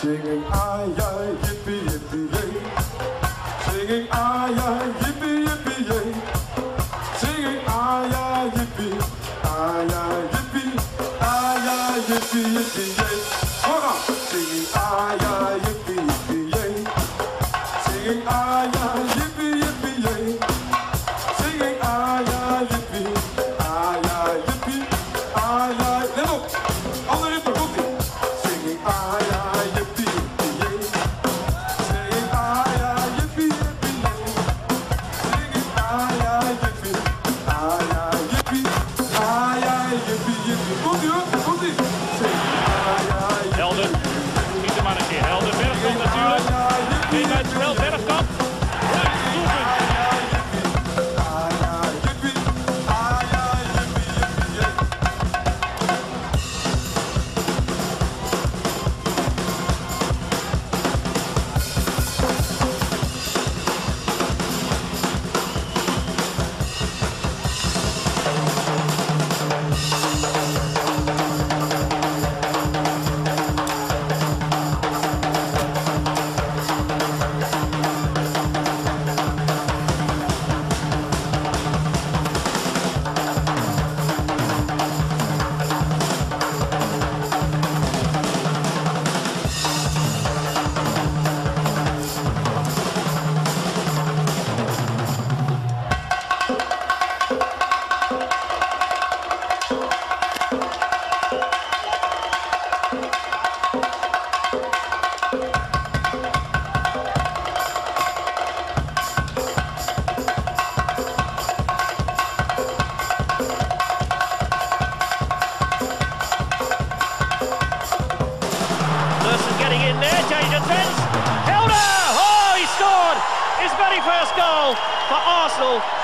Singing ah ja, yippie yippie yay. Singing ah ja, yippie yippie yay. Singing ah ja, yippie yippie yay. Hold on. Singing ah ja, yippie yippie yay. Singing ah ja, yippie yippie yay. Singing ah ja, yippie ah ja. Let op. Andere ritme, komt ie. Singing ah ja, yippie yippie yay. Singing ah ja, yippie yippie yay. Singing ah ja, yippie yippie. Komt ie hoor, komt ie. Helden, schiet hem maar een keer. Helden, Bergkamp natuurlijk. Geen buitenspel, Bergkamp. Doelpunt. Getting in there, change of defence. Helder! Oh, he scored his very first goal for Arsenal